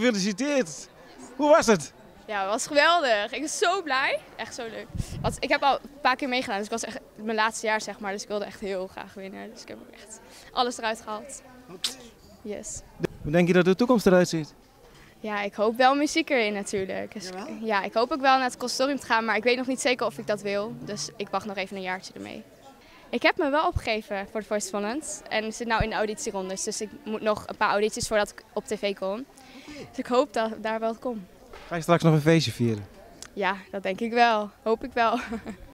gefeliciteerd. Hoe was het? Ja, het was geweldig. Ik was zo blij. Echt zo leuk. Want ik heb al een paar keer meegedaan, dus ik was echt mijn laatste jaar zeg maar. Dus ik wilde echt heel graag winnen. Dus ik heb ook echt alles eruit gehaald. Yes. Hoe denk je dat de toekomst eruit ziet? Ja, ik hoop wel muziek erin natuurlijk. Dus ja, ik hoop ook wel naar het conservatorium te gaan, maar ik weet nog niet zeker of ik dat wil. Dus ik wacht nog even een jaartje ermee. Ik heb me wel opgegeven voor de Voice of Holland en zit nu in de auditierondes. Dus ik moet nog een paar audities voordat ik op tv kom. Dus ik hoop dat ik daar wel kom. Ga je straks nog een feestje vieren? Ja, dat denk ik wel. Hoop ik wel.